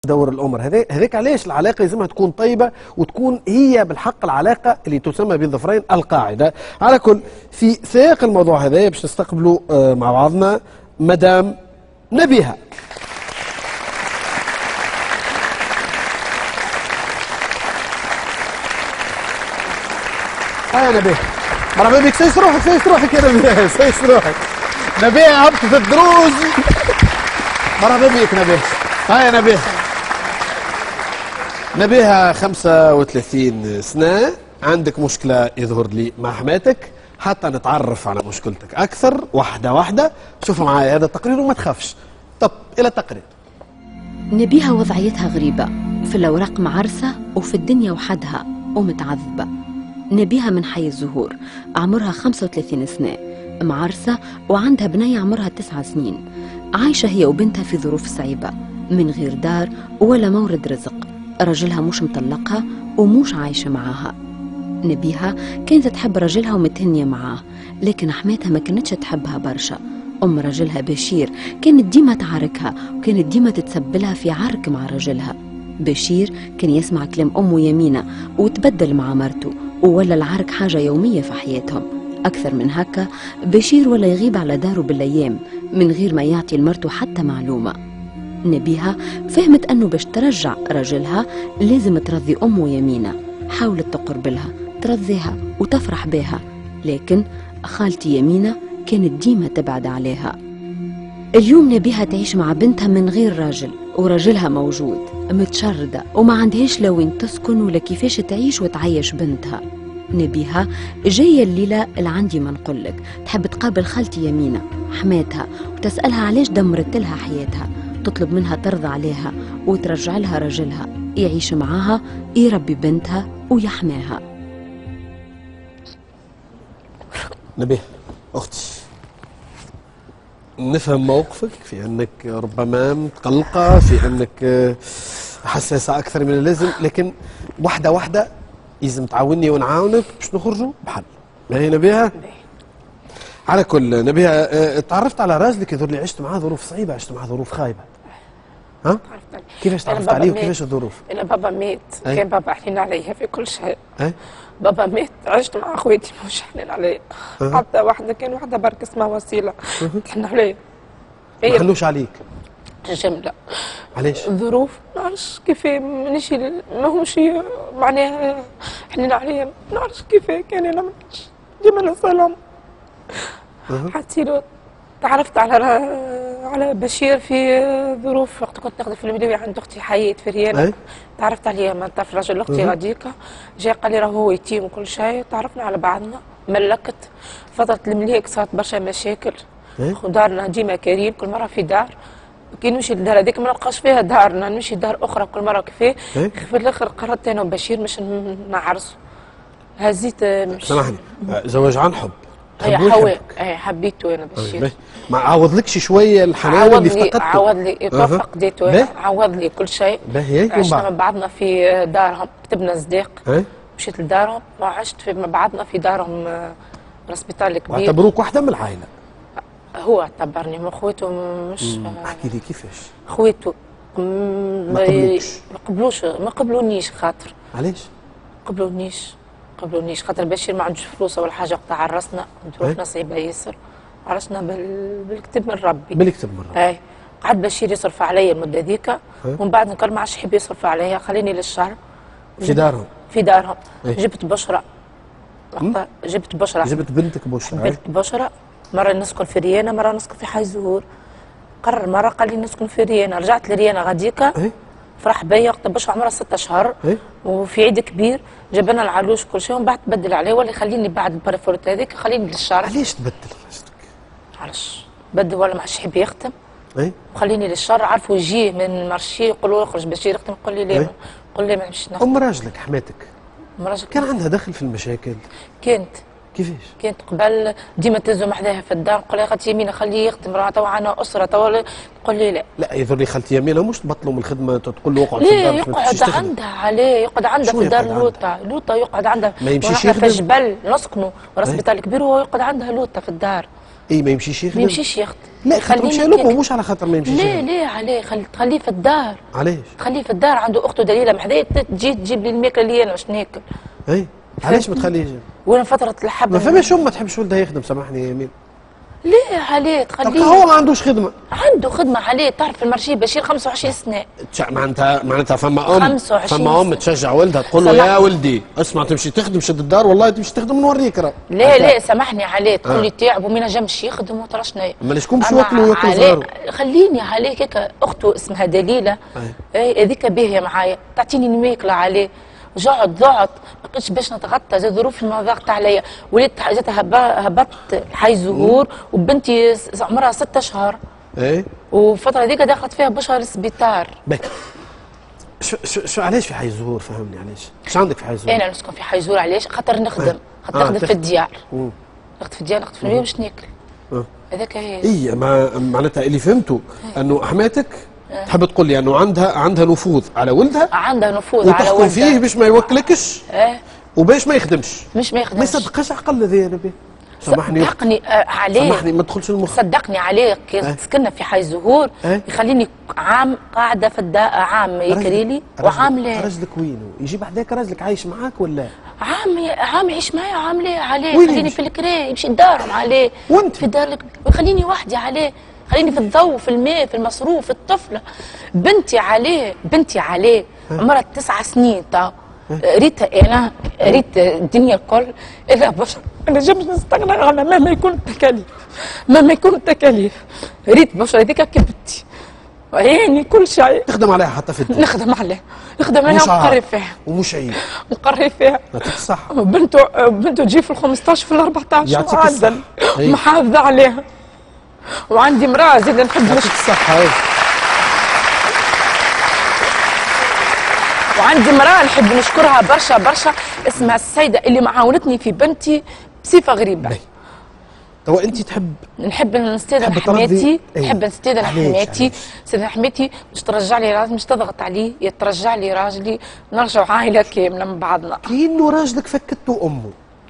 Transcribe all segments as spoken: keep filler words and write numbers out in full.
دور الامر هذا هذاك علاش العلاقه لازمها تكون طيبه وتكون هي بالحق العلاقه اللي تسمى بين ظفرين القاعده. على كل في سياق الموضوع هذا باش نستقبلوا مع بعضنا مدام نبيهه. هيا نبيهه مرحبا بك. سيس روحك سيس روحك يا نبيهه سيس روحك. نبيهه هبطت الدروز. مرحبا بك نبيهه. هيا نبيهه. نبيهه خمسة وثلاثين سنة، عندك مشكلة يظهر لي مع حماتك، حتى نتعرف على مشكلتك أكثر واحدة واحدة. شوفوا معايا هذا التقرير وما تخافش. طب إلى التقرير. نبيهه وضعيتها غريبة، في الأوراق معرسة وفي الدنيا وحدها ومتعذبة. نبيهه من حي الزهور، عمرها خمسة وثلاثين سنة، معرسة وعندها بنية عمرها تسع سنين، عايشة هي وبنتها في ظروف صعيبة، من غير دار ولا مورد رزق، رجلها مش مطلقها ومش عايشة معاها. نبيهه كانت تحب رجلها ومتهنية معاه، لكن حماتها ما كانتش تحبها برشا. أم رجلها بشير كانت ديما تعاركها وكانت ديما تتسبلها في عرك مع رجلها. بشير كان يسمع كلام أمه يمينة وتبدل مع مرته، وولا العرك حاجة يومية في حياتهم. أكثر من هكا بشير ولا يغيب على داره بالأيام من غير ما يعطي لمرته حتى معلومة. نبيهه فهمت أنه باش ترجع رجلها لازم ترضي أمه يمينة، حاولت تقرب لها ترضيها وتفرح بها، لكن خالتي يمينة كانت ديما تبعد عليها. اليوم نبيهه تعيش مع بنتها من غير راجل، وراجلها موجود، متشردة وما عندهاش لا وين تسكن ولا كيفاش تعيش وتعيش بنتها. نبيهه جايه الليله اللي عندي ما نقولك، تحب تقابل خالتي يمينة حماتها وتسألها علاش دمرت لها حياتها، تطلب منها ترضى عليها وترجع لها رجلها يعيش معاها يربي بنتها ويحماها. نبيهه أختي، نفهم موقفك في أنك ربما متقلقة، في أنك حساسة أكثر من اللازم، لكن واحدة واحدة لازم تعاوني ونعاونك باش نخرجوا بحل. هي نبيهه؟ على كل نبيهه، تعرفت على راجلك يظهر لي عشت معاه ظروف صعيبة، عشت معاه ظروف خايبة. ها؟ كيفاش تعرفت عليه وكيفاش الظروف؟ أنا بابا مات، كان بابا حنين عليا في كل شيء. أي؟ بابا مات، عشت مع اخواتي مش حنين عليا. حتى واحدة كان واحدة برك اسمها وسيلة تحن عليا. ما خلوش عليك؟ جملة. علاش؟ الظروف ما نعرفش كيف مانيش ماهوش معناها حنين عليا، ما نعرفش كيف كان. انا ديما نسألهم. حتى لو تعرفت على على بشير في ظروف وقت كنت نخدم في المدوية عند اختي حياة في ريانة. تعرفت عليه ما تعرف رجل اختي غاديك، جا قال لي راهو يتيم وكل شيء، تعرفنا على بعضنا، ملكت فترة المليك صارت برشا مشاكل. دارنا ديما كريم، كل مرة في دار كي نمشي للدار هذيك ما نلقاش فيها دارنا، نمشي دار اخرى كل مرة كيفاه. في الاخر قررت انا وبشير مش نعرسوا. هزيت مش سامحني، زواج عن حب. اي حوي اي حبيته انا بشير. ما عوضلكش شويه الحنان اللي افتقدته؟ عوض لي توفق ديته، عوض لي كل شيء. عشنا مع بعضنا في دارهم، كتبنا صديق، مشيت لدارهم وعشت في مع بعضنا في دارهم الاسبيطال الكبير. واعتبروك واحده من العائله؟ هو اعتبرني من خويته. مش احكي لي كيفاش؟ خويته ما قبلوكش؟ ما قبلوش، ما قبلونيش. خاطر علاش؟ ما قبلونيش قبلونيش خاطر بشير ما عندوش فلوس ولا حاجه، وقت عرسنا ظروفنا صعيبه ياسر، عرسنا بال... بالكتب من ربي. بالكتب من ربي. اي قعد بشير يصرف عليا المده ذيك، ومن بعد قال ما عادش يحب يصرف عليا، خليني للشهر. في دارهم؟ في دارهم. جبت بشرى، جبت بشرى، جبت بنتك بشرى؟ بنت بشرى. مره نسكن في ريانه، مره نسكن في حي الزهور. قرر مره قال لي نسكن في ريانه، رجعت لريانه غاديكا. فرح بيا وقت بشرى عمرها ستة اشهر، وفي عيد كبير جاب لنا العروش كل شيء، ومن بعد تبدل عليه ولا خليني بعد البارافورت هذيك خليني للشهر. علاش تبدل راجلك؟ علاش بدل ولا ما عادش يحب يختم؟ اي وخليني للشهر، عارفوا يجيه من المارشي يقولوا اخرج باش يختم، يقول لي لا، يقول لي ما نمشيش نختم. ام راجلك حماتك ام راجلك كان عندها دخل في المشاكل؟ كانت. كيفاش؟ كانت قبل ديما تهزو محذاها في الدار، نقول لها خالتي يمينة خليه يخدم، راه توا عندنا اسره توا، تقول لي لا. لا يظهر لي خالتي يمينة مش تبطلوا من الخدمه، تقول له اقعد في الدار. ليه يقعد عندها عليه، يقعد عندها في الدار لوطه، لوطه يقعد عندها. ما يمشيش يخدم في الجبل نسكنوا راس بيطال كبير وهو يقعد عندها لوطه في الدار. اي ما يمشيش يخدم. ما يمشيش يخدم. لا خاطر مشى لامه مش على خاطر ما يمشيش. لا لا عليه خلي تخليه في الدار. علاش؟ تخليه في الدار عنده اخته دليله محدايا تجي تجيب لي الماكله اللي انا باش ناكل. اي علاش ما تخليهش؟ وانا فتره الحب ما فماش ام ما تحبش ولدها يخدم سامحني يا يمين. ليه عليه تخليه؟ هو ما عندوش خدمه. عنده خدمه عليه تعرف المرشي بشير خمسة وعشرين سنه. معناتها معناتها فما ام خمسة وعشرين فما ام تشجع ولدها تقول له يا ولدي اسمع تمشي تخدم شد الدار والله تمشي تخدم نوريك راه. لا لا سامحني عليه تقول لي تعب وما ينجمش يخدم وترى شنو. اما شكون باش ياكلوا وياكلوا صغارو؟ خليني عليه هكا اخته اسمها دليله اي هذيك باهيه معايا تعطيني الماكله عليه. جعت ضعت ما لقيتش باش نتغطى زاد ظروف ما ضاغطه عليا وليت حاجات هبطت حي زهور وبنتي عمرها ستة اشهر. ايه والفتره هذيك دخلت فيها بشهر السبيطار. باهي شو شو شو علاش في حي زهور فهمني علاش؟ شو عندك في حي زهور؟ انا نسكن في حي زهور علاش؟ خاطر نخدم خاطر نخدم في الديار. نخدم في الديار نخدم في المية باش ناكل. هذاك هي. اي ما معناتها اللي فهمته انه حماتك تحب تقول لي انه عندها عندها نفوذ على ولدها. عندها نفوذ على ولدها وتحكم فيه باش ما يوكلكش. اه وباش ما يخدمش. مش ما يخدمش. ما يصدقش عقل هذايا انا به. سامحني صدقني آه عليه. سامحني ما تدخلش المخ. صدقني عليه كي اه سكننا في حي زهور اه يخليني عام قاعده في الدار عام يكري لي وعام لا. راجلك وينه؟ يجي بعداك راجلك عايش معاك ولا؟ عام عام يعيش معايا عام لا عليه يخليني في الكري يمشي لدارهم عليه. وانت؟ في دار ويخليني وحدي عليه. خليني في الضوء في الماء في المصروف في الطفله. بنتي عليه بنتي عليه عمرها تسع سنين تو. ريت انا ريت الدنيا الكل الا بشر انا جا باش نستغنى عنها مهما يكون التكاليف مهما يكون التكاليف. ريت بشر هذيك كبتي يعني كل شيء تخدم عليها حتى في الدنيا. نخدم عليها نخدم عليها ونقري فيها ومش عيب نقري فيها. يعطيك الصحة. بنته بنته تجي في ال خمسطاش في ال أربعطاش يعطيك الصحة. محافظة عليها. وعندي امرأة زيد نحب يعطيك الصحة. وعندي امرأة نحب نشكرها برشا برشا اسمها السيدة اللي معاونتني في بنتي بصفة غريبة. توا انت تحب نحب نستاذن حماتي نحب نستاذن حماتي نستاذن حماتي باش ترجع لي راجلي مش تضغط عليه يا ترجع لي راجلي نرجعوا عائلة كاملة من بعضنا. كأنه راجلك فكته امه.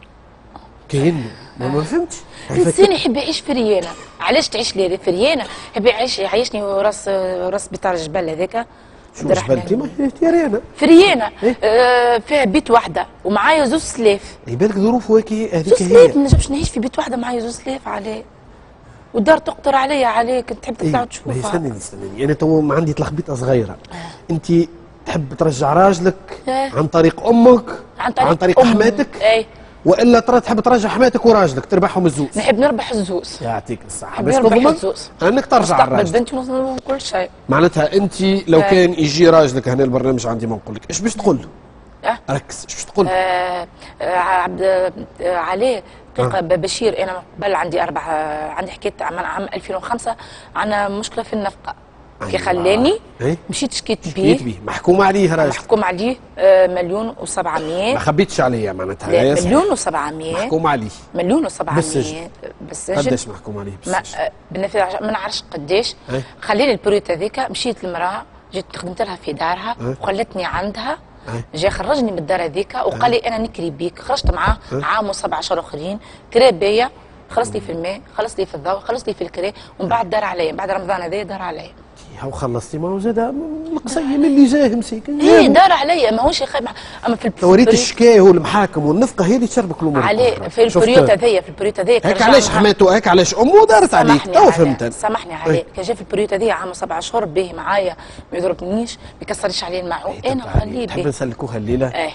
كأنه ما, ما فهمتش. انسان يحب يعيش في ريانة. علاش تعيش لي في ريانة؟ يحب يعيش يعيشني راس راس بيطار الجبل هذاك. شو جبلتي ما هي ريانة؟ في ريانة إيه؟ آه فيها بيت واحدة ومعايا زوج سلاف. يبالك ظروفه هيك هذيك هي. زوج سلاف ما نجمش نعيش في بيت واحدة معايا زوج سلاف عليه. والدار تقطر عليا عليك تحب تطلع إيه؟ تشوفها. ما استناني استناني انا تو عندي تلخبيطة صغيرة. آه. انت تحب ترجع راجلك آه. عن طريق امك عن طريق, عن طريق حماتك اي والا ترى تحب ترجع حماتك وراجلك تربحهم الزوز؟ نحب نربح الزوز. يعطيك الصحة باش تضمن انك ترجع راجلك. مستقبل بنتي ونضمن كل شيء. معناتها انت لو آه. كان يجي راجلك هنا البرنامج عندي ما نقول لك ايش باش تقول له؟ أه؟ ركز ايش باش تقول له؟ آه آه عبد آه عليه دقيقة آه. بشير انا قبل عندي اربع عندي حكيت عام ألفين وخمسة عندنا مشكلة في النفقة. كي خلاني إيه؟ مشيت شكيت بيه شكيت بيه محكوم عليه راجل محكوم عليه آه مليون وسبعمية. ما خبيتش عليا معناتها لا مليون وسبعمية محكوم عليه مليون وسبعمية بالسجن. بالسجن. قداش محكوم عليه بالسجن؟ ما بالنفي ما نعرفش قداش. إيه؟ خليني البريود هذيك مشيت للمراه جيت خدمت لها في دارها إيه؟ وخلتني عندها. إيه؟ جا خرجني من الدار هذيك وقال لي انا نكري بيك. خرجت معاه إيه؟ عام وسبع اشهر اخرين كرا بيا خلص لي في الماء خلص لي في الضوء خلص لي في الكري ومن بعد دار عليا بعد رمضان هذا دار عليا. هاو خلصتي ما هو زاد القصيم اللي جاه مسيك. ايه دار عليا ماهوش يخاف. اما في توريت الشكايه والمحاكم والنفقه هي اللي تشربك الامور عليه في البريود هذيا في البريود هذايا. هيك علاش حماته هيك علاش امه دارت عليك تو فهمت. سامحني عليه كان جا في البريود هذايا عام سبع اشهر به معايا ما يضربنيش ما يكسرش عليه المعون. ايه انا خليه تحب نسلكوها الليله. ايه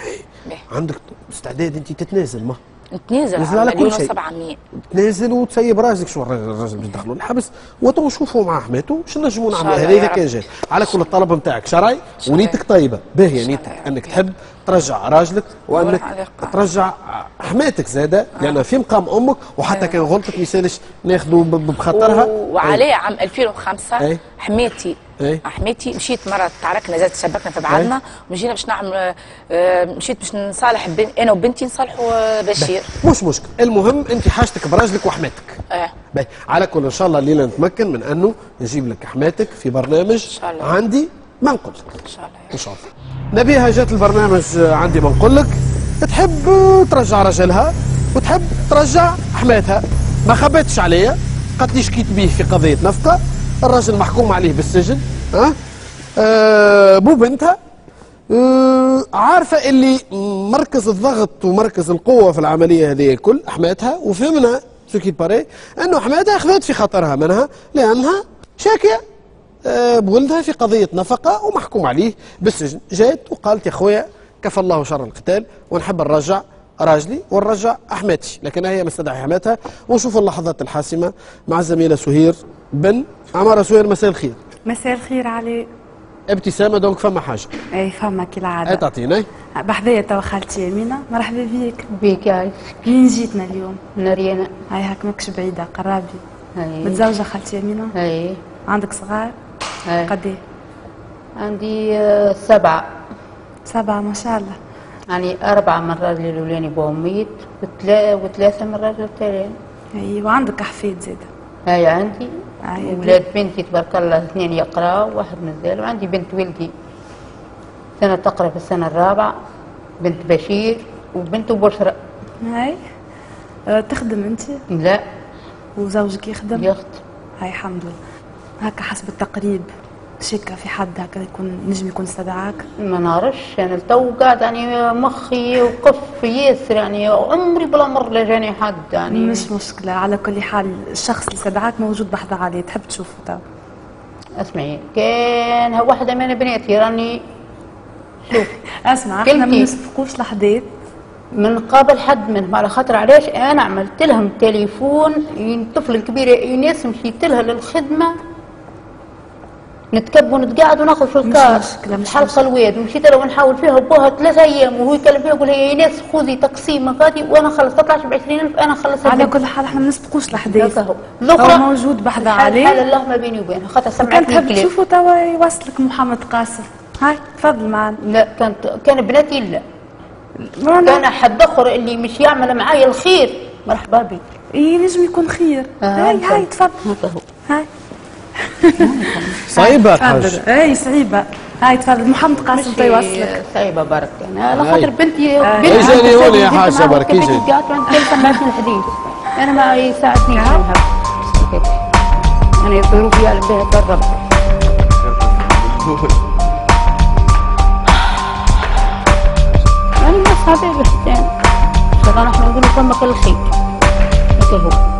عندك استعداد انت تتنازل ما نتنازل على مليون وسبعمية. تنازل وتسيب راجلك شو الراجل باش يدخلوا الحبس وتو نشوفوا مع حماته واش نجموا نعملوا. هذا اذا كان جاي على كل الطلب نتاعك شرعي ونيتك طيبه باهيه نيتك انك تحب ترجع راجلك وانك ترجع حماتك زاده لان في مقام امك وحتى كان غلطت ما يسالش ناخذوا بخاطرها. وعليه عام ألفين وخمسة أي. حماتي أي. حماتي مشيت مره تعاركنا زاد تشبكنا في بعضنا ومشينا باش نعمل مشيت باش نصالح انا وبنتي نصالحوا بشير. مش مشكل المهم انت حاجتك براجلك وحماتك. اه باهي على كل ان شاء الله الليله نتمكن من انه نجيب لك حماتك في برنامج إن شاء الله. عندي ما نقول لك ان شاء الله ان شاء الله. نبيها جات البرنامج عندي ما نقول لك تحب ترجع رجلها وتحب ترجع حماتها ما خبتش عليا، قالت لي شكيت بيه في قضيه نفقه، الراجل محكوم عليه بالسجن. ها أه بو بنتها أه عارفه اللي مركز الضغط ومركز القوه في العمليه هذه الكل حماتها، وفهمنا سوكي باري انه حماتها خذت في خطرها منها لانها شاكيه أه بولدها في قضيه نفقه ومحكوم عليه بالسجن. جات وقالت يا خويا كفى الله شر القتال ونحب نرجع راجلي ونرجع احماتي، لكن هي مستدعي حماتها. ونشوف اللحظات الحاسمه مع الزميله سهير بن عماره. سهير مساء الخير. مساء الخير علي. ابتسامه دونك فما حاجه؟ اي فما كالعاده. اي تعطيني. بحذايا توا خالتي يمينه. مرحبا بيك. بيك عايش. منين جيتنا اليوم؟ من ريانا. هاي هاك ماكش بعيده قرابي. هاي. متزوجه خالتي يمينه؟ اي. عندك صغار؟ هاي. قديه؟ عندي آه، سبعه. سبعه ما شاء الله. يعني أربعة من راجلي الأولاني بوهم ميت وثلاثة وثلاثة من راجل الثاني. اي وعندك أحفاد زاده؟ هاي عندي هاي ولاد بنتي تبارك الله اثنين يقراوا واحد مازال، وعندي بنت ولدي سنة تقرا في السنة الرابعة، بنت بشير وبنت بشرى. هاي أه تخدم أنت؟ لا. وزوجك يخدم؟ يخت. هاي الحمد لله. هكا حسب التقريب شك في حد هكا يكون نجم يكون استدعاك؟ ما نعرفش انا التو قاعد يعني مخي وقف ياسر، يعني عمري بلا مر لا جاني حد يعني. مش مشكلة، على كل حال الشخص اللي استدعاك موجود بحث عليه، تحب تشوفه تو؟ اسمعي كان واحدة من بناتي راني شوف اسمع احنا ما نسبقوش الاحداث من قبل حد منهم، على خاطر علاش انا عملت لهم تليفون طفل كبير يناس مشيت لها للخدمة نتكب ونتقاعد وناخذ في الكار الحلقه الواد، ومشيت له ونحاول فيها بوها ثلاث ايام وهو يكلم فيها يقول هي ناس خذي تقسيمه غادي وانا خلص تطلعش ب عشرين ألف انا خلصها. على كل حال احنا ما نسبقوش الاحداث، الاخرى موجود بحث عليه. حال الله ما بيني وبينها خاطر سمعت كان تحب تشوفه توا يوصلك محمد قاسم. هاي تفضل معنا. لا كانت كان بناتي لا كان حد اخر اللي مش يعمل معايا الخير مرحبا بك. ينجم يكون خير. آه هاي هاي تفضل. هاي صعيبة حاجة. اي صعيبة. هاي تفضل محمد قاسم تيوصلك. صعيبة برك انا على خاطر بنتي بنتي جاني هون يا حاجة برك يجي. قاعد عند تلفن معك الحديث انا ما يساعدني هكا انا يطيروا بيا على بها تضرب. انا ما صحابي بحتان ان شاء الله نحن نقول فما كل خير هكا هو.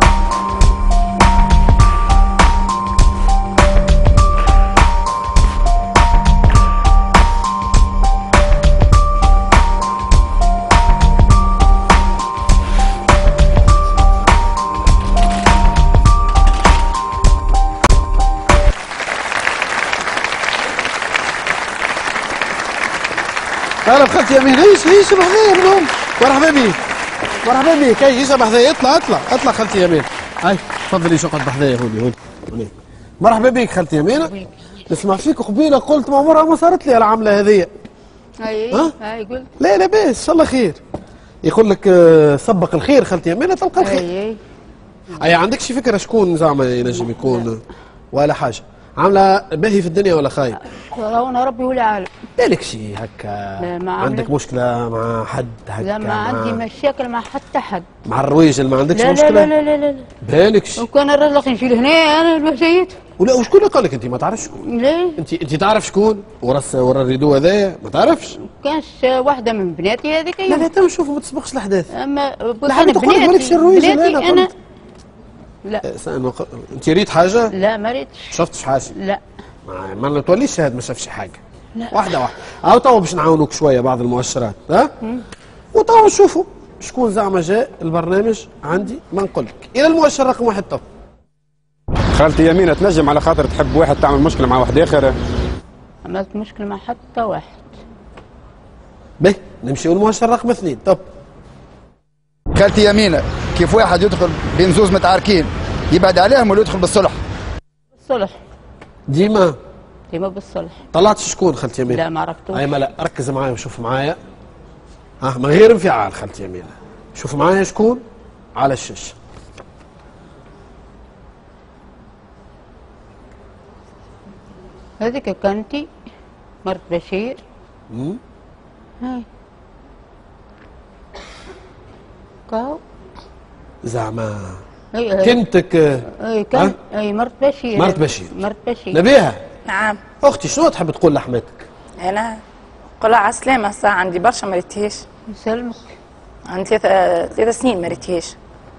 اهلا بخالتي يمين. ايش ايش بحذايا منهم. مرحبا بيك مرحبا بيك. اي ايش بحذايا اطلع اطلع اطلع خالتي يمين. هاي تفضلي شقعد بحذايا هوني هوني هوني. مرحبا بيك خالتي يمين. نسمع فيك قبيله قلت ما عمرها ما صارت لي العمله هذيا. اي ها؟ اي قلت لا لا باس ان شاء الله خير. يقول لك سبق الخير خالتي يمين تلقى الخير. اي اي اي عندكش فكره شكون زعما ينجم يكون ولا حاجه عامله باهي في الدنيا ولا خايب؟ رانا ربي هو العالم. بالك شيء هكا ما عندك مشكله مع حد هكا؟ لا ما عندي مشاكل مع حتى حد. مع الرويجل ما عندكش لا مشكله؟ لا لا لا لا لا بالكش. وكان الرجل نشيل هنا انا الوحشيت. ولا وشكون اللي قال لك انت ما تعرفش شكون؟ ليه؟ انت انت تعرف شكون؟ ورا ورا الريدو هذايا ما تعرفش؟ كانش واحده من بناتي هذيك. لا لا تو شوفوا ما تسبقش الاحداث. اما لا حبيت تقول لك مالكش الرويجل بناتي انا لا انت ريت حاجه؟ لا ما ريتش. شفتش حاجه؟ لا ما ما توليش شاهد ما شافش حاجه. لا واحده واحده. او تو باش نعاونوك شويه بعض المؤشرات ها؟ وتوا نشوفوا شكون زعما جاء البرنامج عندي ما نقول لك. الى المؤشر رقم واحد تو. خالتي يمينة تنجم على خاطر تحب واحد تعمل مشكله مع واحد اخر؟ عملت مشكله مع حتى واحد. باهي نمشيو المؤشر رقم اثنين طب. خالتي يمينة كيف واحد يدخل بين زوز متعاركين يبعد عليهم ولا يدخل بالصلح؟ بالصلح. ديما ديما بالصلح. طلعت شكون خالتي يمينة؟ لا ما عرفتوش. اي ما لا ركز معايا وشوف معايا. ها من غير انفعال خالتي يمينة. شوف معايا شكون على الشاشه. هذيك كانتي مرت بشير. امم هاي كاو زعما اي كنتك اي كان اي مرت بشير مرت بشير مرت بشير نبيها. نعم. اختي شنو تحب تقول لحماتك؟ انا قولها على السلامة ساعة عندي برشا ما ريتهاش. يسلمك. عندي ثلاثة ثلاثة سنين ما ريتهاش.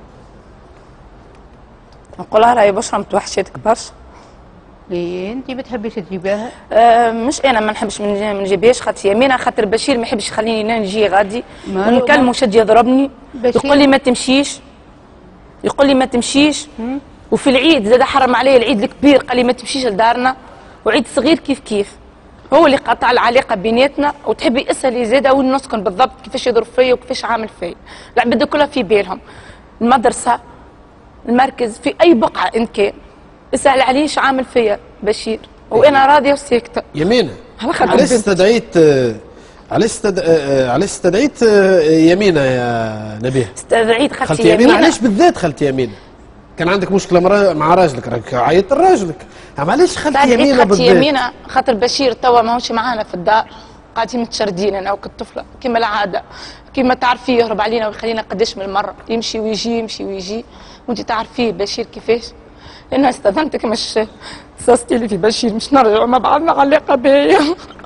نقولها راهي بشرى متوحشتك برشا. ليه انت ما بتحبيش تجيبيها؟ أه مش انا ما نحبش ما نجيبهاش خاطر يمينة خاطر بشير ما يحبش يخليني نجي غادي ونكلمه شد يضربني يقول لي ما تمشيش يقول لي ما تمشيش مم. وفي العيد زاد حرم علي العيد الكبير قال لي ما تمشيش لدارنا وعيد صغير كيف كيف هو اللي قطع العلاقه بيناتنا وتحبي اسالي زاده وين نسكن بالضبط كيفاش يضرب فيا وكيفاش عامل فيا العباد كلها في بالهم المدرسه المركز في اي بقعه ان كان اسال عليه شو عامل فيا بشير وانا راضيه وساكته. يمينه علاش استدعيت علاش استد... علاش استدعيت يمينه يا نبيه؟ استدعيت خالتي, خالتي يمينه. علاش بالذات خالتي يمينه؟ كان عندك مشكله مرا... مع راجلك راك عيطت لراجلك، علاش خالتي يمينه بالذات؟ خالتي يمينه خاطر بشير توا ماهوش معانا في الدار قاعدين متشردين انا وكنت طفله كما العاده كما تعرفيه يهرب علينا ويخلينا قداش من المره يمشي ويجي يمشي ويجي وانت تعرفيه بشير كيفاش لأنها استاذنتك مش صاصتي لي في بشير مش نرجعوا ما بعدنا علاقة بيا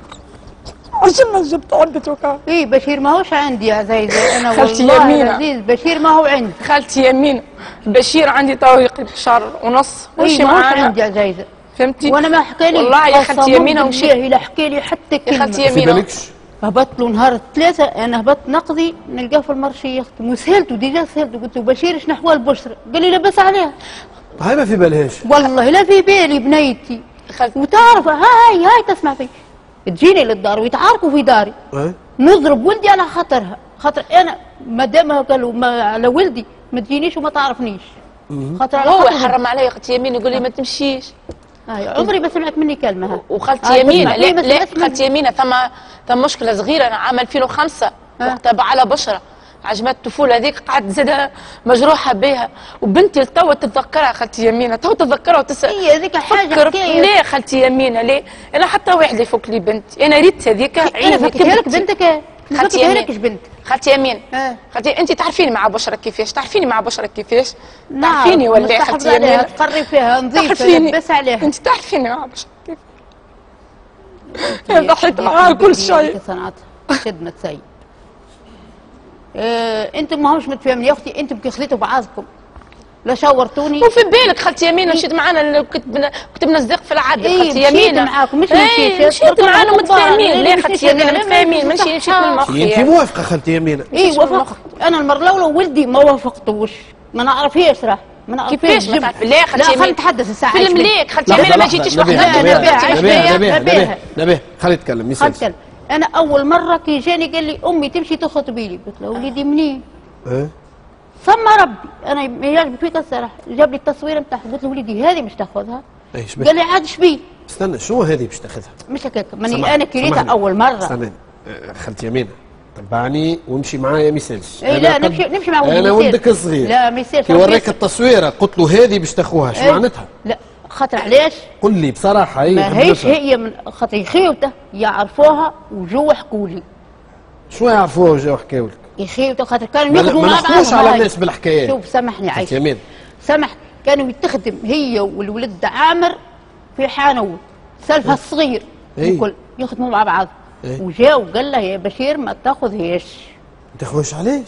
عشان ما جبت عدة وكا اي بشير ماهوش عندي يا زايدة انا خالتي والله يمينة العزيز بشير ما هو عندي خالتي يمينة بشير عندي طويق بشهر ونص ماشي معانا عندي يا زايدة فهمتي وانا ما حكى لي والله يا خالتي يمينة ومشيت لا حكى لي حتى كلمة يا خالتي يمينة هبطت له نهار الثلاثة انا هبطت نقضي نلقاه في المرشية وسهلته ديجا سهلته قلت له بشير شنو احوال بشرى؟ قال لي لبس عليها هاي ما في بالهاش والله لا في بالي بنيتي وتعرف هاي هاي تسمع في تجيني للدار ويتعاركوا في داري أه؟ نضرب ولدي على خاطرها خاطر انا ما دام قالوا ما على ولدي ما تجينيش وما تعرفنيش خاطر هو حرم علي خالتي يمين يقول لي ما تمشيش هاي عمري ما سمعت مني كلمه ها وخالتي يمينه لا لا خالتي يمينه ثم ثم مشكله صغيره انا عام ألفين وخمسة وقتها على بشره عجمات الطفوله هذيك قعدت زادها مجروحه بها وبنتي لتوا تتذكرها خالتي يمينه تو تتذكرها وتسال هي هذيك حاجه ليه خالتي يمينه ليه؟ انا حتى واحد يفك لي بنتي انا ريت هذيك انا فكيتها لك بنتك خالتي يمينه بنتك خالتي يمين آه. خالتي انت تعرفيني مع بشرى كيفاش تعرفيني مع بشرى كيفاش تعرفيني ولا خالتي يمينه تقري فيها نظيفه بس عليها انت تعرفيني مع بشرى كيفاش ضحيت معاها كل شيء صنعتها خدمه سيء آه، انتم ما همش متفاهمين يا اختي انتم كي خليتوا بعضكم لا شاورتوني وفي بالك خالتي يمينه مشيت معانا كنت بنا كنت بنصدق في العاده إيه خالتي يمينه مشيت معاكم مش مشيت مشيت معانا متفاهمين ليه خالتي يمينه متفاهمين ماشي مشيت من مخي انت موافقه خالتي يمينه اي وافقت انا المره الاولى ولدي ما وافقتوش ما نعرفيش راه ما نعرفيش كيفاش ما تعرف ليه خالتي يمينه خلينا نتحدث الساعه في المليك خالتي يمينه ما جيتيش وحدها نبيه نبيه نبيه نبيه خلي يتكلم يسال انا اول مره كي جاني قال لي امي تمشي تخطبي لي قلت له وليدي منين؟ ايه سمى ربي انا ما يعجبني فيك الصراحه جاب لي التصويره نتاعها قلت له وليدي هذه مش تاخذها ايش قال لي عاد شبيه استنى شو هذه باش تاخذها مش هكاك ماني انا كريتها اول مره استنى خالتي يمينه تبعني وامشي معايا ميسالش اي لا نمشي نمشي مع ولدي انا ولدك الصغير لا ما يصيرش كي وريك التصويره قلت له هذه باش تاخوها شو معناتها لا خاطر علاش قل لي بصراحه هي ما هيش هي من خاطر خيوته يعرفوها وجو حكوا لي شو يعرفوها وجو حكاوا لك يخيوته خاطر كانوا يخدموا مع بعض ما نحكوش على الناس بالحكايات شوف سامحني عايشه يمين سامح كانوا تخدم هي والولد عامر في حانوت سلفها الصغير الكل يخدموا مع بعض ايه؟ وجا وقال له يا بشير ما تاخذهاش ما تاخذهاش علاش؟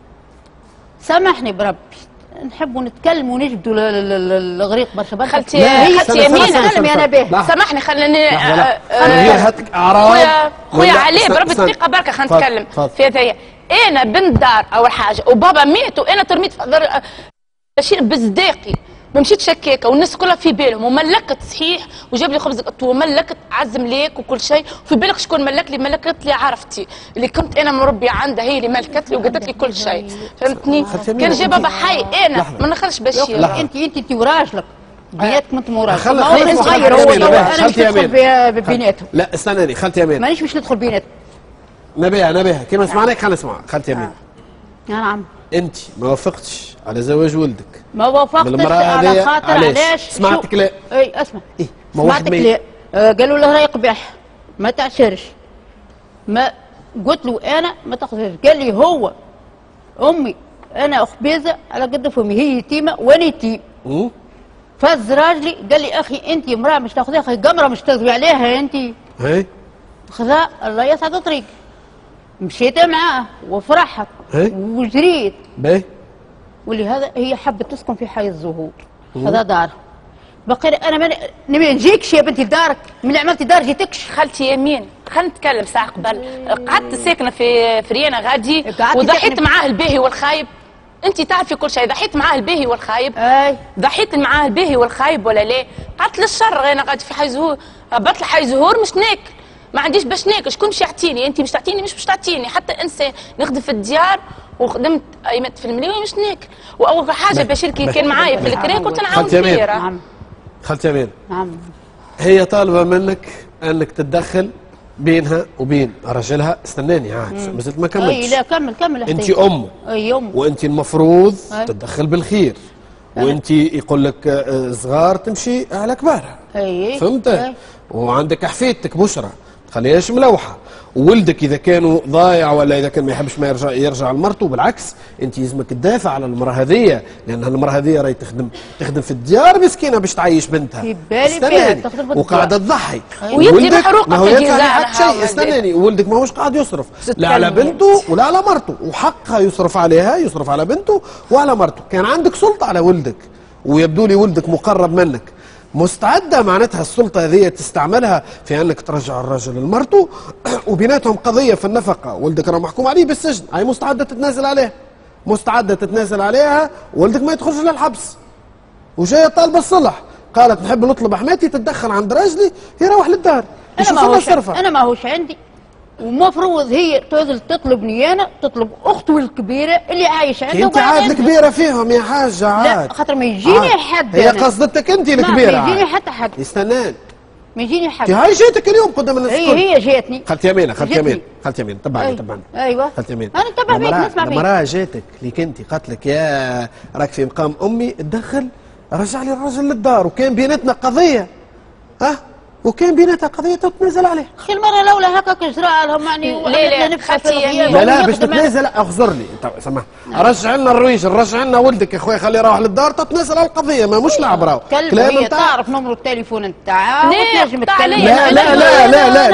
سامحني بربي نحبوا نتكلم ونجبدوا الغريق برشا برشا خالتي خالتي يمينه نتكلم انا به سامحني خليني هي هاتك اعراض خويا خويا عليه بربي دقيقه بركه خلينا نتكلم في هذايا انا بنت دار اول حاجه وبابا مات وانا ترميت في بشير بصداقي ما مشيتش هكاكا والناس كلها في بالهم وملكت صحيح وجاب لي خبز قطو وملكت عزم ليك وكل شيء وفي بالك شكون ملك لي ملكت لي عرفتي اللي كنت انا مربيه عندها هي اللي ملكت لي وقالت لي كل شيء فهمتني كان جا بابا حي انا ما نخلش بشير انت انت انت وراجلك بيناتكم انت وراجلك ما هو صغير هو انا مش ندخل بيناتهم لا استناني خالتي يمين مانيش مش ندخل بيناتهم نبيها نبيها كيما سمعناك خلينا نسمع خالتي يمين نعم انت ما وافقتش على زواج ولدك ما وافقتش على خاطر علاش سمعتك لا اي اسمع إيه؟ سمعتك لا آه قالوا له راهي قبيح ما تعشرش ما قلت له انا ما تاخذهاش قال لي هو امي انا اخبيزه على قد فمي، هي يتيمه وانا يتيم. فز راجلي قال لي اخي انت امراه مش تاخذيها اخي قمره مش تغزوي عليها انت. هي خذا الله يسعد طريق. مشيت معاه وفرحت وجريت. باهي. ولهذا هي حبت تسكن في حي الزهور. هذا دار. بقي انا من... نبي نجيكش يا بنتي لدارك، من عملتي دار جيتكش. خالتي يمين خلينا نتكلم ساعه قبل، قعدت ساكنه في فريانه غادي وضحيت معاه الباهي والخايب. انت تعرفي كل شيء، ضحيت معاه الباهي والخايب. اي ضحيت معاه الباهي والخايب ولا لا؟ قعدت للشر انا غادي في حي زهور، هبطت لحي زهور مش ناكل، ما عنديش باش ناكل، شكون باش يعطيني؟ انت باش تعطيني مش باش تعطيني، حتى انسان نخدم في الديار وخدمت ايمت في المليون مش ناكل، واول حاجه بشير كي كان معايا في الكرا كنت نعاون فيه. نعم خالتي امين. نعم. هي طالبه منك انك تتدخل بينها وبين رجلها. استناني عاد مازلت ما كملتش. اي لا كمل كمل. انت امه. اي امه. وانت المفروض أي. تتدخل بالخير، وانت يقول لك صغار تمشي على كبارها. اي فهمت؟ أي. وعندك حفيدتك بشرى تخليهاش ملوحه، وولدك اذا كانوا ضايع ولا اذا كان ما يحبش ما يرجع يرجع لمرته، بالعكس انت لازمك تدافع على المراه هذية، لان المراه هذية راهي تخدم تخدم في الديار مسكينه باش تعيش بنتها. في بالي فيها تخدم في وقاعده تضحي. ويدي محروقه ما هو في يدفع جزاء حق شيء. استناني، ولدك ماهوش قاعد يصرف لا على بنته ولا على مرته، وحقها يصرف عليها، يصرف على بنته وعلى مرته. كان عندك سلطه على ولدك ويبدو لي ولدك مقرب منك، مستعدة معناتها السلطة هذه تستعملها في أنك ترجع الرجل لمرته وبيناتهم قضية في النفقة، ولدك راه محكوم عليه بالسجن، هاي مستعدة تتنازل عليها، مستعدة تتنازل عليها، ولدك ما يدخلش للحبس. وجاية طالبة الصلح، قالت نحب نطلب حماتي تتدخل عند راجلي يروح للدار. أنا ما هوش أنا ما هوش عندي، ومفروض هي تنزل تطلبني انا، تطلب اخته الكبيره اللي عايش عندها. انت عاد الكبيره فيهم يا حاجه عاد. لا خاطر ما يجيني حد. هي قصدتك انت الكبيره. ما يجيني حتى حد. يستنان. ما يجيني حد. هاي جيتك اليوم قدام الناس الكل. هي هي جاتني. خالتي يمينه خالتي يمينه خالتي يمينه تبعني أي. تبعني. ايوه خالتي يمينه. انا نتبع فيك نسمع فيك. المراه جاتك ليك انت قالت لك يا راك في مقام امي تدخل رجع لي الرجل للدار، وكان بيناتنا قضيه. ها؟ وكان بيناتها قضيه تتنازل عليها. اخي المره الاولى هكاك جرى لهم يعني. لا لا خالتي لا لا باش تتنازل اخزر لي سمح. رجع لنا الرويج، رجع لنا ولدك يا خويا، خليه يروح للدار تتنازل على القضيه، ما مش لعب راهو. كلام انت تعرف نمر التليفون نتاعها وتنجم تكلم. لا لا لا لا لا لا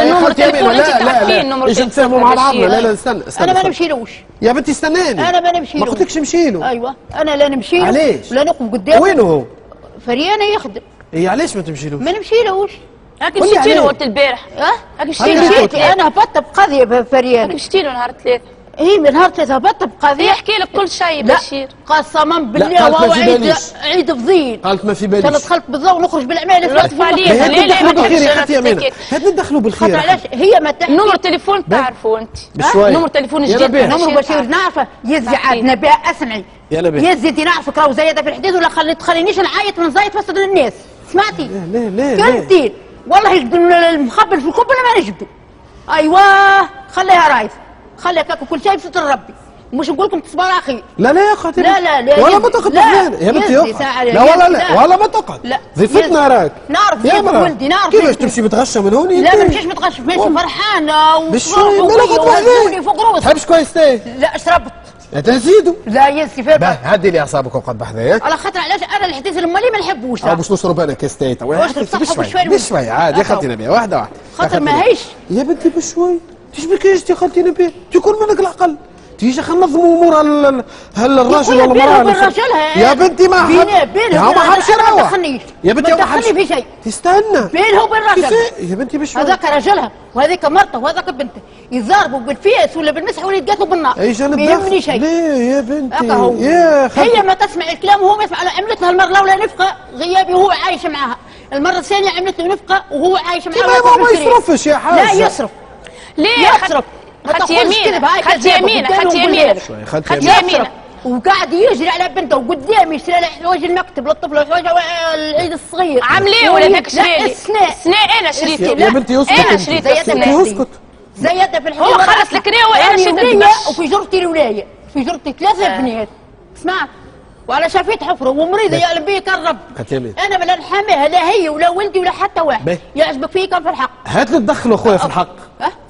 لا لا لا ايش نتفاهموا مع بعضنا. لا لا استنى استنى انا ما نمشيلوش يا بنتي، استناني. انا ما نمشيلوش. ما قلتلكش نمشي له. ايوه انا لا نمشي له. علاش؟ ولا نقف قدامه. وين هو؟ فريانه يخدم. اي علاش ما تمشيلوش؟ ما نمشيلوش. هاك مشيتي له قلت البارح. اه هاك مشيتي له. انا هبطت بقضيه بفريانه. هاك مشيتي له نهار ثلاثة. هي من نهار ثلاثة هبطت بقضيه. يحكي لك كل شيء بشير. قسما بالله وهو عيد عيد فضيل. قالت ما في باليش. كان دخلت بالضوء ونخرج بالعمال. لطف عليها. لا لا ما تمشيش. هات ندخلوا بالخير. خاطر علاش هي ما تحكي. نمر التليفون تعرفوا انت. بشوي. نمر التليفون جديد. نمر بشير نعرفه. يزي عاد نبيع اسمعي. يزي انت نعرفك راهو زايده في الحديث ولا خلي تخلينيش نعيط ونزايد فسد للناس. سمعتي؟ لا لا لا. كنتي والله يجبدوا المخبل في الكوب ولا ما نجبدوا. ايوه خليها رايف، خليها كاكو كل شيء بستر ربي، مش نقول لكم تصبر اخي. لا لا يا اخوتي. لا لا لا ولا ما تقعد يا بنتي يقعد. لا ولا لا ولا ما تقعد. لا ضيفتنا راك. نعرف ضيف ولدي نعرف. كيفاش تمشي متغشى من هوني؟ لا ما نمشيش متغشى، ماشي فرحانه بشوي مالك وحدي فوق روسي. تحبش كويس تاي؟ لا شربت. لا تزيدوا. لا يزي فيها. باه هدي لي اعصابك وقعد بحذايا. على خاطر علاش انا الحديث المالي ما نحبوش. اه باش نشرب انا كاس تاي تو. بشوي بشوي عادي يا خالتي نبيه واحده واحده. خاطر ماهيش يا بنتي بشوي. تشبك ايش يا خالتي نبيه؟ تكون منك العقل. تيجي خلينا ننظموا امور هل هل الراجل ولا المراه. يا بنتي ما بينه بينه ما حبش يروح. ما تدخلنيش. يا بنتي ما تدخلني في شيء. تستنى. بينه وبين الراجل. يا بنتي بشوي. هذاك راجلها وهذيك مرته وهذاك بنته يضاربوا بالفيس ولا بالمسح ولا يتقاتلوا بالنار. ايش ما يهمني شيء. ليه يا بنتي؟ يا هي ما تسمع الكلام وهو ما يسمع. عملت لها المره الاولى نفقه غيابي وهو عايش معها، المره الثانيه عملت له نفقه وهو عايش معها. ما يصرفش يا حاجه. لا يصرف. ليه يصرف؟ خدتي يمينه خدتي يمينه خدتي يمينه خدتي يمينه وقاعد يجري على بنته وقدامي يشتري لها حوايج المكتب للطفل وحوايج العيد الصغير. عامليه ولا هيك شريتي؟ لا السناء السناء انا شريتي. يا بنتي اسكت. انا شريت السناء. اسكت. زيادة في الحديث. هو خلص الكريه وانا شريت الدبش. وفي جرتي الولايه في جرتي ثلاثه بنات. اسمع وعلى شافيت حفره ومريضه يعلم بيه كان رب. انا بلا نحاميها لا هي ولا ولدي ولا حتى واحد. يعجبك فيه كان في الحق. هات لي تدخلوا اخويا في الحق.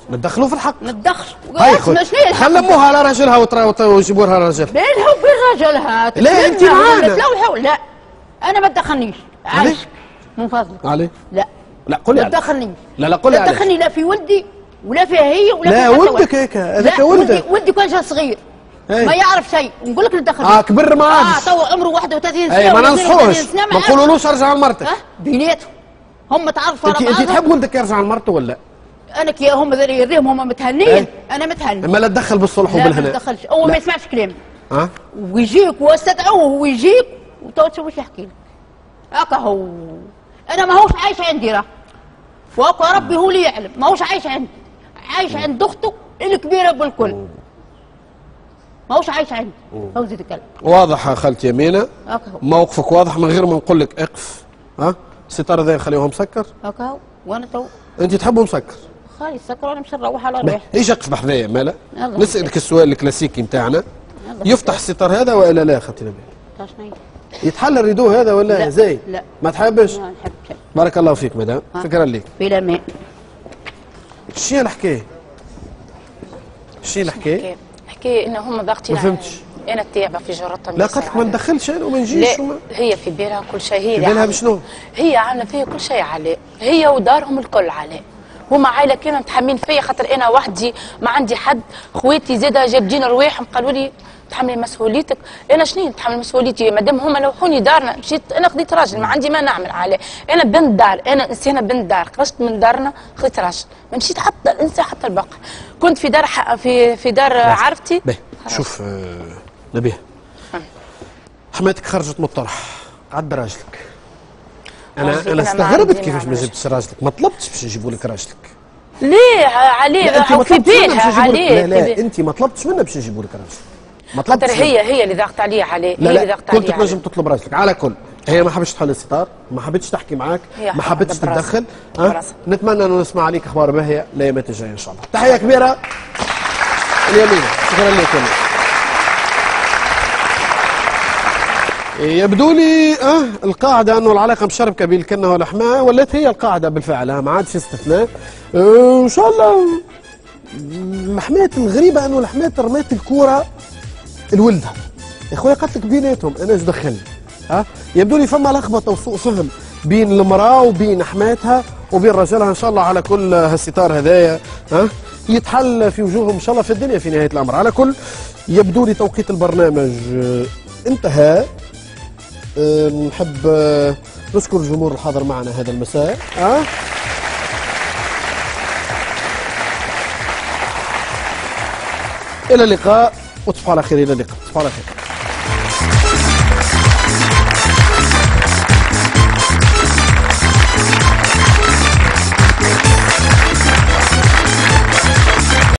نتدخلوا في الحق. نتدخل. هاي خذ خلي اموها على راجلها ويجيبوا لها راجلها. بين هو بين راجلها. لا انت معانا. لا انا ما تدخلنيش. عايشك من فضلك. علي؟ لا لا قولي ما تدخلنيش. لا لا قولي لا تدخلني لا في ولدي ولا فيها هي ولا لا في ولدك هيك هذاك ولدي. ولدك. ولدي كان شاب صغير ما يعرف شيء ونقول لك ندخل. اه كبر ما عادش. اه تو عمره واحد وثلاثين سنه. اي ما ننصحوش ما نقولولوش ارجع لمرتك. اه بيناتهم هم تعرفوا على بعضهم. انت تحب ولدك يرجع لمرته ولا؟ انا كي هم ذول يريهم هم متهنين انا متهني. اما لا تدخل بالصلح وبالهناء. لا ما تدخلش هو ما يسمعش كلامي. اه ويجيك واستدعوه ويجيك وتو تشوف واش يحكي لك. هكا هو انا ماهوش عايش عندي راه وهكا ربي هو اللي يعلم ماهوش عايش عندي عايش عند اخته الكبيره بالكل ماهوش عايش عندي. فوزي تكلم واضح يا خالتي يمينه موقفك واضح من غير ما نقول لك اقف. ها الستار ذا خليوه مسكر هكا هو وانا تو انت تحبه مسكر خالي سكر وانا مش نروح على روحي. ايش اقف بحذايا مالا نسالك السؤال الكلاسيكي نتاعنا يفتح الستار هذا ولا لا خالتي نبيل؟ يتحل الريدو هذا ولا لا زي؟ لا ما تحبش؟ ما نحبش. بارك الله فيك مدام شكرا لك. بلا ماء. شنو الحكايه؟ شنو الحكايه؟ الحكايه انه هم ضاغطين. ما فهمتش. انا التابعه في جرتهم. لا قالت ما ندخلش انا وما نجيش. لا هي في بالها كل شيء. هي في بالها بشنو؟ هي عامله فيا كل شيء عليه هي ودارهم الكل عليه. هما عائله كانوا متحملين فيا خاطر انا وحدي ما عندي حد. خواتي زاده جابدين رواحهم قالوا لي تحملي مسؤوليتك. انا شنو نتحمل مسؤوليتي مادام هما لوحوني دارنا مشيت انا خديت راجل ما عندي ما نعمل عليه. انا بنت دار انا انسانه بنت دار خرجت من دارنا خديت راجل ما مشيت حتى الانسان حتى البقر. كنت في دار في في دار عرفتي. شوف آه نبيه حماتك خرجت من الطرح عد راجلك. انا انا استغربت كيفاش ما جبتش راجلك ما طلبتش باش يجيبوا لك راجلك. ليه عليه في بالها عليه. لا لا انت ما طلبتش منها باش يجيبوا لك راجلك. ما خاطر هي هي اللي ضغط عليه عليه. لا هي لا اللي ضغط عليه. كنت تنجم تطلب راجلك على كل. هي ما حبتش تحل الستار ما حبتش تحكي معاك ما حبتش تتدخل. أه؟ نتمنى انه نسمع عليك اخبار باهيه الايامات الجايه ان شاء الله. تحيه كبيره اليمينه شكرا لك. يبدو لي اه القاعده انه العلاقه مشربكه بين الكنه والحماه ولات هي القاعده بالفعل ما عادش استثناء. اه ان شاء الله. الحماة الغريبه انه الحماة رمات الكوره لولدها يا خويا قالت لك بيناتهم انا ايش دخلني. ها يبدو لي فما لخبطه وسوء فهم بين المراه وبين حماتها وبين رجلها ان شاء الله على كل هالستار هذايا ها يتحل في وجوههم ان شاء الله في الدنيا في نهايه الامر. على كل يبدو لي توقيت البرنامج انتهى. أه نحب أه نشكر الجمهور الحاضر معنا هذا المساء. أه؟ الى اللقاء وتصبحوا على خير. الى اللقاء تصبحوا على خير.